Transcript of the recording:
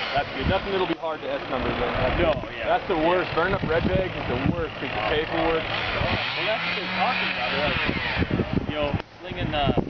That's good. Nothing that'll be hard to S numbers in. No, yeah. That's the worst. Burning up red bags is the worst because the paperwork. Well, that's what they're talking about. Like, you know, slinging